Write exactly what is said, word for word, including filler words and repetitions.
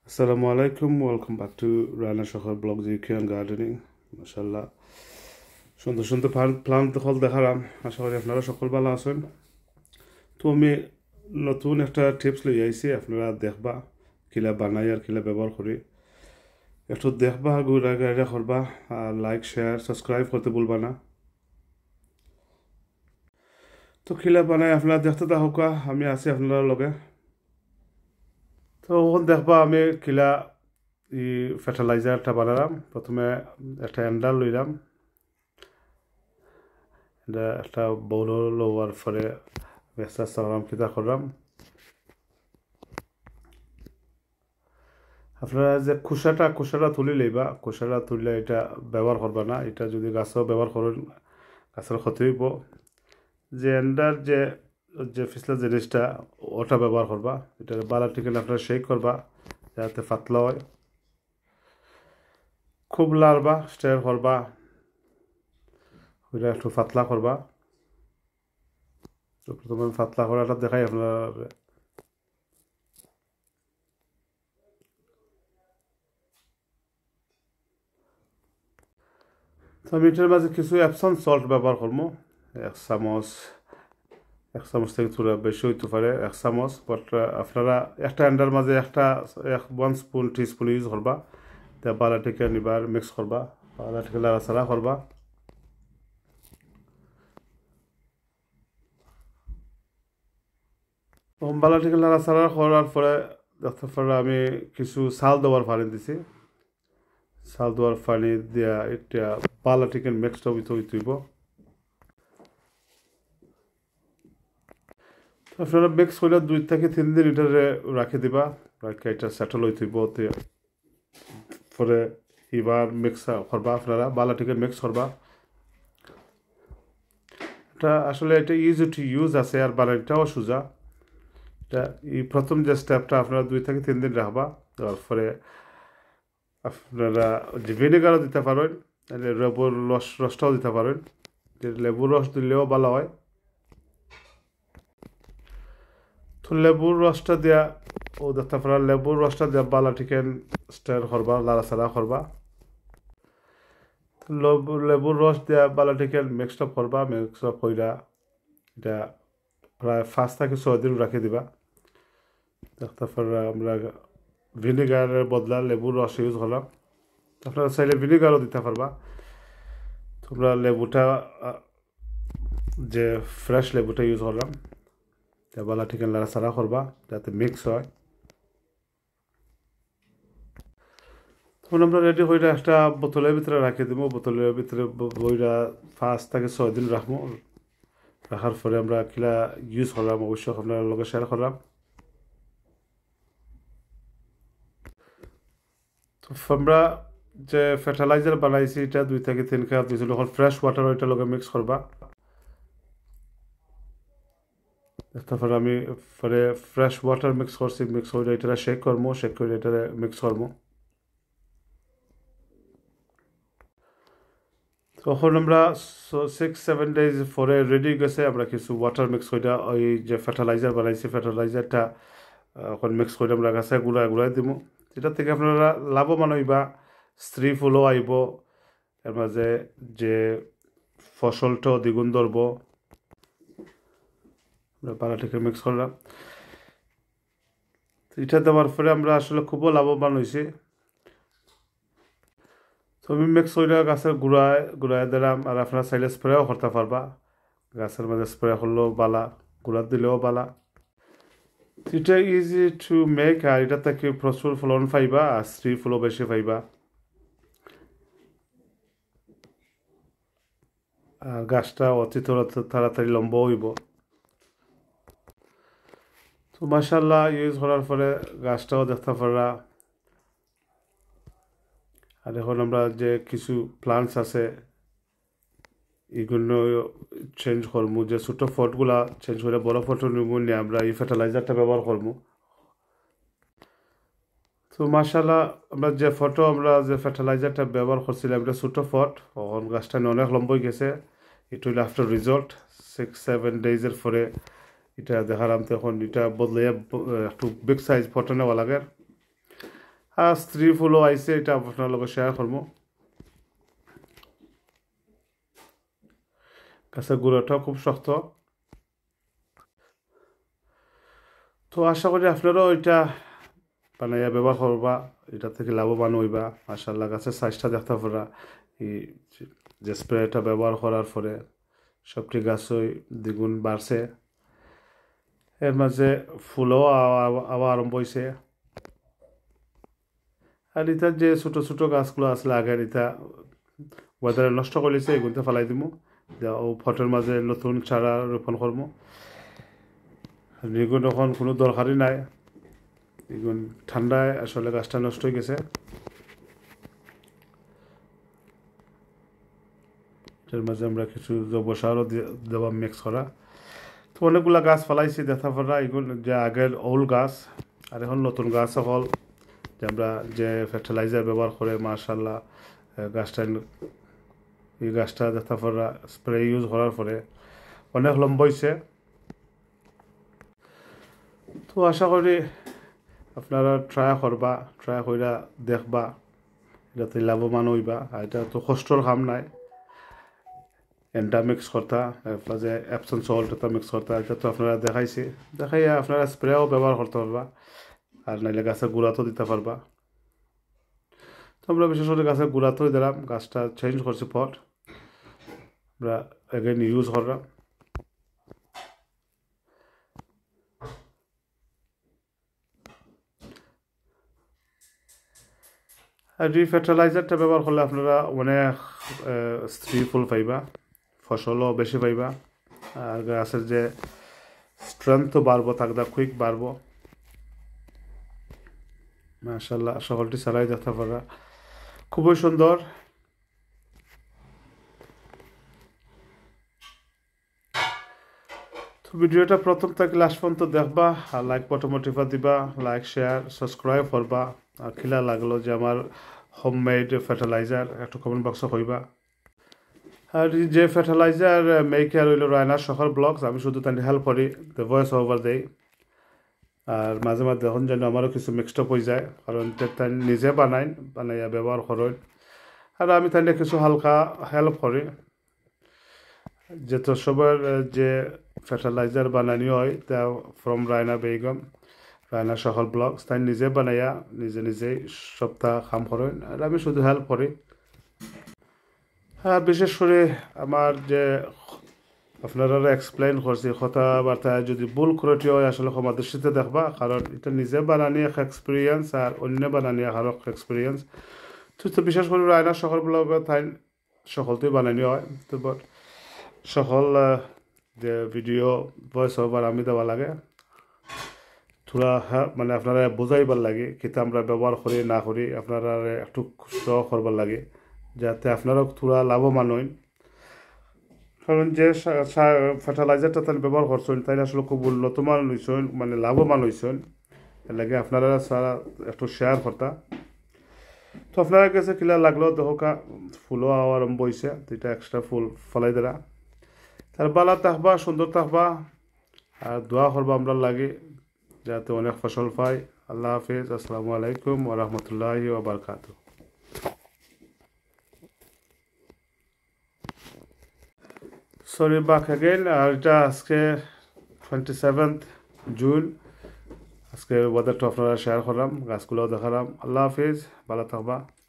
Assalamu alaikum, welcome back to Rana Shahar Blog U K and Gardening. মাশাআল্লাহ সুন্দর সুন্দর plant দখল দেখালাম। আশা করি আপনারা সকল ভালো আছেন। তো আমি নতুন একটা টিপস লই আইছি, আপনারা দেখবা কিলা বানাই আর কিলা ব্যবহার করি। একটু দেখবা, ঘুরা গাড়ি করবা, আর লাইক শেয়ার সাবস্ক্রাইব করতে ভুলবা না। তো কিলা বানাই আপনারা দেখতে থাকুকা, আমি আছি আপনারা লগে। তো ওখান দেখবা আমি কিলা ই ফার্টিলাইজারটা বানালাম। প্রথমে একটা অ্যান্ডার লইলাম, এটা একটা বউল লওয়ার পরে আস্তে আস্তে করলাম কিতা করলাম। আপনারা যে খোসাটা খোসাটা তুলি লইবা, খোসাটা তুললে এটা ব্যবহার করবা না। এটা যদি গাছও ব্যবহার করেন গাছের ক্ষতি হইব। যে অ্যান্ডার যে যে ফিসলা জিনিসটা ওটা ব্যবহার করবা। এটা বালা টিকেন আপনারা শেক করবা যাতে পাতলা হয়। খুব লাড়বা, স্টেয়ার করবা, ওইটা একটু পাতলা করবা। তো প্রথমে পাতলা করাটা দেখাই আপনারা। তো আমি এটার মাঝে কিছু অ্যাপসন সল্ট ব্যবহার করবো। এক চামচ, এক চামচ থেকে থোড়া বেশি হইতে পারে, এক চামচ। বাট আপনারা একটা অ্যান্ডার মাঝে একটা এক one spoon teaspoon use করবা। তা বালাটিকে নিবার মিক্স করবা, বালাটিকে লাড়াচাড়া করবা। বালাটিকে লাড়াচাড়া করার পরে দেখতে পারে আমি কিছু চাল দেওয়ার পানি দিছি। চাল দেওয়ার পানি দিয়া এটা বালাটিকে মিক্সড হইতে হইতেইব। আপনারা মিক্স করলে দুই থেকে তিন দিন এটারে রাখি দিবা, রাখি এটা সেটেল হইতেইব। পরে এবার মিক্স করবা, আপনারা বালাটিকে মিক্স করবা। এটা আসলে এটা ইজি টু ইউজ আছে, আর বানাইটাও সোজা। এটা এই প্রথম যে স্টেপটা আপনারা দুই থেকে তিন দিন রাখবা। তারপরে আপনারা যে ভিনেগারও দিতে পারেন, লেবুর রস রসটাও দিতে পারেন। যে লেবুর রস দিলেও ভালো হয়। তো লেবুর রসটা দিয়া ও দেখতে পারা, লেবুর রসটা দিয়া বালা টিকেন স্টার করবা, লাড়াচাড়া করবা। লেবু লেবুর রস দিয়া বালা টিকেন মিক্সড আপ করবা। মিক্সড আপ কইরা এটা প্রায় পাঁচ থেকে ছয় দিন রাখি দিবা। দেখতে পারা আমরা ভিনেগারের বদলা লেবুর রস ইউজ করলাম। আপনারা চাইলে ভিনেগারও দিতে পারবা। তোমরা লেবুটা যে ফ্রেশ লেবুটা ইউজ করলাম। বালা টিকেন লাড়াচাড়া করবা যাতে মিক্স হয়। তখন আমরা রেডি হইটা একটা বোতলের ভিতরে রাখি দিব। বোতলের ভিতরে বইটা পাঁচ থেকে ছয় দিন রাখবো। রাখার পরে আমরা কিলা ইউজ করলাম অবশ্যই আপনার লগে শেয়ার করলাম। তো আমরা যে ফার্টিলাইজার বানাইছি এটা দুই থেকে তিন কাপ দিয়েছিল। এখন ফ্রেশ ওয়াটার ওইটা লগে মিক্স করবা। তারপরে আমি পরে ফ্রেশ ওয়াটার মিক্স করছি, মিক্স করে এটা শেক করবো, শেক করে এটা মিক্স করবো। তখন আমরা সিক্স সেভেন ডেজ পরে রেডি গেছে। আমরা কিছু ওয়াটার মিক্স করে ওই যে ফার্টিলাইজার বানাইছি ফার্টিলাইজারটা এখন মিক্স করে আমরা গাছে গুঁড়া গুঁড়াই দিব। এটা থেকে আপনারা লাভবান হইবা, স্ত্রী ফুলও আইব, এর মাঝে যে ফসলটাও দ্বিগুণ ধরব। আমরা পালাটিকে মিক্স করলাম। এটা দেওয়ার পরে আমরা আসলে খুবও লাভবান হয়েছি। তো আমি মিক্স করে গাছের গুঁড়ায় গুঁড়ায় দিলাম। আর আপনারা চাইলে স্প্রেও করতে পারবা, গাছের মাঝে স্প্রে করলেও বালা, গুঁড়া দিলেও বালা। এটা ইজি টু মেক, আর এটা থেকে প্রচুর ফলন পাইবা, আর স্ত্রী ফুলও বেশি পাইবা। আর গাছটা অতি তাড়াতাড়ি লম্বা হইব। তো মাশাআল্লাহ ইউজ করার পরে গাছটাও দেখতে পারা। আর এখন আমরা যে কিছু প্লান্টস আছে এগুলো চেঞ্জ করবো। যে ছোটো ফটগুলা চেঞ্জ করে বড় ফটো নিব নিয়ে আমরা এই ফার্টিলাইজারটা ব্যবহার করবো। তো মাশাআল্লাহ আমরা যে ফটো আমরা যে ফার্টিলাইজারটা ব্যবহার করছিলাম এটা ছোটো ফট, এখন গাছটা অনেক লম্বা হয়ে গেছে। এটা হইল আফটার রেজাল্ট সিক্স সেভেন ডেজের পরে এটা দেখালাম। তখন এটা বদলে একটু বিগ সাইজ ফটো নেওয়া লাগে। আর স্ত্রী ফুলও আইছে, এটা আপনার লগে শেয়ার করবো। গাছের গুঁড়োটাও খুব শক্ত। তো আশা করি আপনারাও এটা বানাইয়া ব্যবহার করবা, এটা থেকে লাভবান হইবা। মাশাআল্লাহ গাছের সাইজটা দেখতে পারা, এই যে স্প্রেটা ব্যবহার করার পরে সবটি গাছই দ্বিগুণ বাড়ছে। এর মাঝে ফুলও আবার আরম্ভ হয়েছে। আর ইতার যে ছোটো ছোটো গাছগুলো আসলে আগের ইতা ওয়েদারে নষ্ট করেছে, এগুলোতে ফেলাই দিব। ও ফটের মাঝে নতুন চারা রোপণ করবো। এগুলো এখন কোনো দরকারই নাই, এগুলো ঠান্ডায় আসলে গাছটা নষ্ট হয়ে গেছে। এর মাঝে আমরা কিছু জৈব সারও দেওয়া মিক্স করা। তো অনেকগুলা গাছ ফেলাইছি দেখা পড়া, এগুলো যে আগের ওল্ড গাছ আর এখন নতুন গাছ সকল যে আমরা যে ফার্টিলাইজার ব্যবহার করে মাশাআল্লাহ গাছটা, এই গাছটা দেখা পড়া স্প্রে ইউজ করার পরে অনেক লম্বা হয়েছে। তো আশা করি আপনারা ট্রাই করবা, ট্রাই কইরা দেখবা, যাতে লাভবান হইবা। আর এটা তো কষ্টর কাম নাই, এন্ডা মিক্স করতা, এরপর যে অ্যাপসন সল্ট এটা মিক্স করতা, এটা তো আপনারা দেখাইছি। দেখাইয়া আপনারা স্প্রেও ব্যবহার করতে পারবা, আর নাইলে গাছের গুঁড়াতেও দিতে পারবা। তো আমরা বিশেষ করে গাছের গুঁড়াতেও দিলাম, গাছটা চেঞ্জ করছি পট, আমরা এগেন ইউজ করলাম। আর এই ফার্টিলাইজারটা ব্যবহার করলে আপনারা অনেক স্ত্রী ফুল পাইবা, ফসলও বেশি পাইবা, আর গাছের যে স্ট্রেংথও বাড়বো, থাকদা কুইক বাড়বো। মাশাআল্লাহ সকলটি চালাই দেখতে পারা খুবই সুন্দর। তো ভিডিওটা প্রথম থেকে লাস্ট পর্যন্ত দেখবা, আর লাইক বটম টিপা দিবা, লাইক শেয়ার সাবস্ক্রাইব করবা। আর খিলা লাগলো যে আমার হোমমেড ফার্টিলাইজার একটু কমেন্ট বক্সে কইবা। আর যে ফার্টিলাইজার মেইকে আর হইল রায়না শহর ব্লগস, আমি শুধু তাই হেল্প করি, দ্য ভয়েস ওভার দেই। আর মাঝে মাঝে এখন যেন আমারও কিছু মিক্সড আপ হয়ে যায়, কারণ তাই নিজে বানাই, বানাইয়া ব্যবহার করেন। আর আমি তাই কিছু হালকা হেল্প করি, যেহেতু সবার যে ফার্টিলাইজার বানানি হয় তা ফ্রম রায়না বেগম, রায়না শহর ব্লগস, তাই নিজে বানাইয়া নিজে নিজেই সপ্তাহ কাম করেন, আর আমি শুধু হেল্প করি। হ্যাঁ, বিশেষ করে আমার যে আপনারা এক্সপ্লেন করছি কথাবার্তায় যদি ভুল ত্রুটি হয় আসলে ক্ষমা দৃষ্টিতে দেখবা, কারণ এটা নিজে বানানি এক এক্সপিরিয়েন্স আর অন্য বানানি আরও এক্সপিরিয়েন্স। তো বিশেষ করে রায়না শহর ব্লগ তাই সকলতেই বানানি হয়। তো বাট সকল যে ভিডিও ভয়েস ওভার আমি দেওয়া লাগে, থোড়া মানে আপনারা বোঝাইবার লাগে কিন্তু আমরা ব্যবহার করি না করি, আপনারা একটু খুশি করবার লাগে যাতে আপনারাও থোড়া লাভবান হন। কারণ যে ফার্টিলাইজারটা তাই ব্যবহার করছেন তাই আসলে খুব উন্নতমান হয়েছেন, মানে লাভবান হয়েছেন, এর লাগে আপনারা সারা একটু শেয়ার করতা। তো আপনার কাছে কিলা লাগলো দেখা ফুলও আরম্ভ হয়েছে, দুইটা এক্সট্রা ফুল ফলাই দেরা। তার বালা থাকবা, সুন্দর থাকবা, আর দোয়া করবা আমরা লাগে যাতে অনেক ফসল পাই। আল্লাহ হাফিজ, আসসালামু আলাইকুম ওয়া রাহমাতুল্লাহি ওয়া বারাকাতুহু। সরি বাক অ্যাগেন। আর এটা আজকে টোয়েন্টি সেভেন্থ জুন, আজকে ওয়েদারটা আপনারা শেয়ার করলাম, গাছগুলোও দেখালাম। আল্লাহ হাফিজ, ভালো থাকবা।